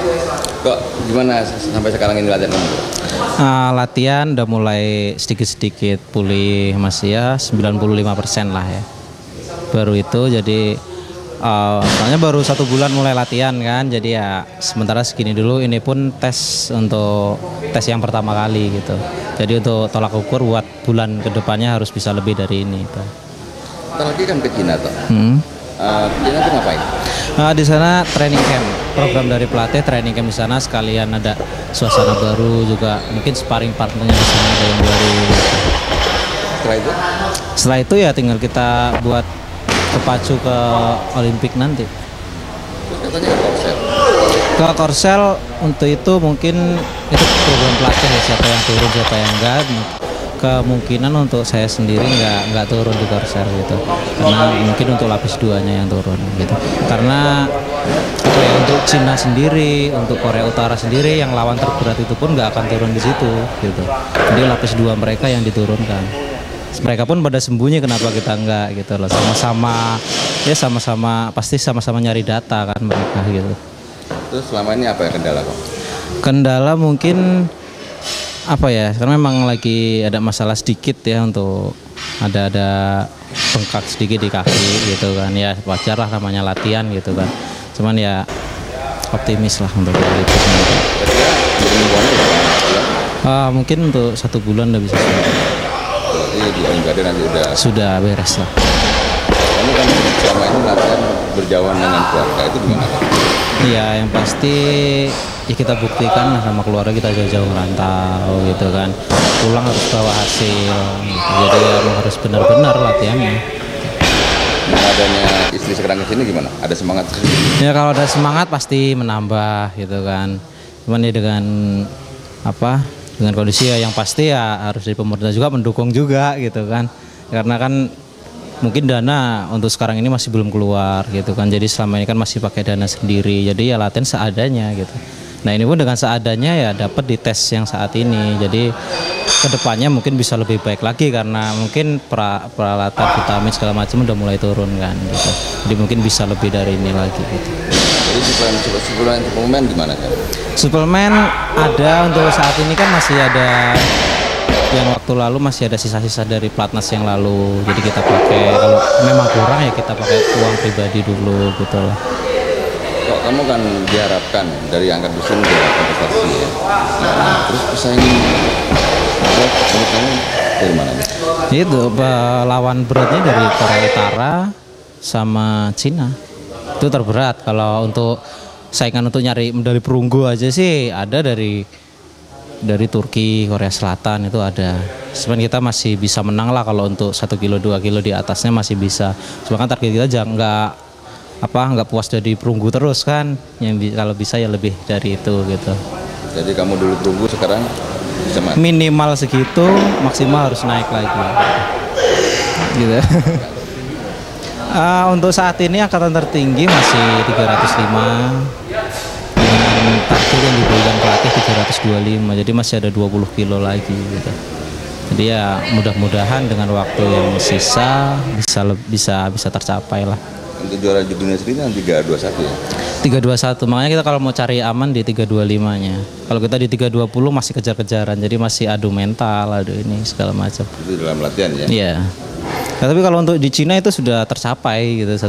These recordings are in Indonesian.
Kok gimana sampai sekarang ini latihan kamu? Latihan udah mulai sedikit-sedikit pulih, masih ya 95% lah ya. Baru itu jadi soalnya baru 1 bulan mulai latihan kan, jadi ya sementara segini dulu. Ini pun tes untuk tes yang pertama kali gitu. Jadi untuk tolak ukur buat bulan kedepannya harus bisa lebih dari ini. Kita lagi kan ke Cina tuh. Cina tuh ngapain? Di sana training camp, program dari pelatih training camp di sana, sekalian ada suasana baru juga, mungkin sparring partnernya di sana ada yang baru. Setelah itu ya tinggal kita buat kepacu ke Olimpik nanti. Katanya ke Korsel. Ke Korsel untuk itu mungkin itu program pelatih ya, siapa yang turun siapa yang enggak. Kemungkinan untuk saya sendiri nggak turun di Korsel gitu, karena mungkin untuk lapis 2-nya yang turun gitu. Karena untuk Cina sendiri, untuk Korea Utara sendiri yang lawan terberat itu pun nggak akan turun di situ gitu. Jadi lapis 2 mereka yang diturunkan. Mereka pun pada sembunyi kenapa kita enggak gitu loh. Sama-sama ya pasti sama-sama nyari data kan mereka gitu. Terus selama ini apa ya kendala kok? Kendala mungkin apa ya, karena memang lagi ada masalah sedikit ya, untuk ada bengkak sedikit di kaki gitu kan, ya wajar lah namanya latihan gitu kan, cuman ya optimis lah untuk itu. Mungkin untuk 1 bulan udah bisa. Jadi di Olimpiade nanti sudah beres lah. Kamu kan selama ini latihan berjauhan dengan keluarga, itu gimana? Iya, yang pasti ya kita buktikan lah sama keluarga kita jauh-jauh merantau gitu kan, pulang harus bawa hasil gitu. Jadi ya harus benar-benar latihannya. Dengan adanya istri sekarang kesini gimana? Ada semangat? Ya kalau ada semangat pasti menambah gitu kan, cuman ya dengan kondisi ya yang pasti ya harus dari pemerintah juga mendukung juga gitu kan, karena kan mungkin dana untuk sekarang ini masih belum keluar gitu kan, jadi selama ini kan masih pakai dana sendiri, jadi ya latihan seadanya gitu. Nah ini pun dengan seadanya ya dapat di tes yang saat ini, jadi kedepannya mungkin bisa lebih baik lagi karena mungkin peralatan vitamin segala macam udah mulai turun kan gitu, jadi mungkin bisa lebih dari ini lagi gitu. Jadi suplemen gimana kan? Suplemen ada untuk saat ini kan, masih ada yang waktu lalu masih ada sisa-sisa dari Platnas yang lalu, jadi kita pakai. Kalau memang kurang ya kita pakai uang pribadi dulu gitu lah. Kok kamu kan diharapkan dari angkat besi menjadi prestasi ya. Nah, terus pesaingin menurut kamu dari mana? Itu lawan beratnya dari Korea Utara sama Cina. Itu terberat. Kalau untuk saingan untuk nyari medali perunggu aja sih ada dari Turki, Korea Selatan itu ada. Sebenarnya kita masih bisa menang lah kalau untuk 1 kilo 2 kilo di atasnya masih bisa. Cuma kan target kita nggak puas dari perunggu terus kan. Yang kalau bisa ya lebih dari itu gitu. Jadi kamu dulu perunggu, sekarang bisa minimal segitu, maksimal harus naik lagi. Gitu. Untuk saat ini angkatan tertinggi masih 305 dengan target yang diberikan pelatih 325, jadi masih ada 20 kilo lagi gitu. Jadi ya mudah-mudahan dengan waktu yang sisa bisa tercapai lah. Untuk juara dunia sendiri kan 321 ya? 321, makanya kita kalau mau cari aman di 325-nya. Kalau kita di 320 masih kejar-kejaran, jadi masih adu mental, adu ini segala macam. Itu dalam latihan ya? Iya. Nah, tapi kalau untuk di Cina itu sudah tercapai gitu,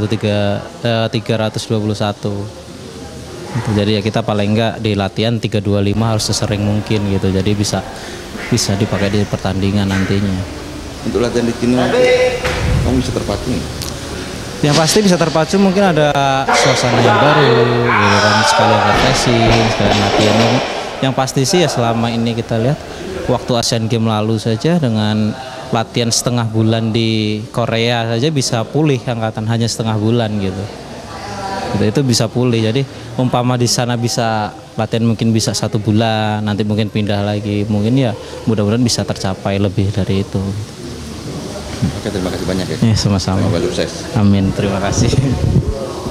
321. Gitu. Jadi ya kita paling enggak di latihan 325 harus sesering mungkin gitu. Jadi bisa dipakai di pertandingan nantinya. Untuk latihan di Cina kamu bisa terpacu nih? Yang pasti bisa terpacu, mungkin ada suasana yang baru gitu kan, sekalian refreshing, sekalian latihan. Yang pasti sih ya selama ini kita lihat waktu Asian Games lalu saja dengan latihan setengah bulan di Korea saja bisa pulih angkatan hanya setengah bulan gitu. Itu bisa pulih. Jadi umpama di sana bisa latihan mungkin bisa 1 bulan, nanti mungkin pindah lagi, mungkin ya mudah-mudahan bisa tercapai lebih dari itu. Oke, terima kasih banyak ya. Sama-sama. Semoga sukses. Amin, terima kasih.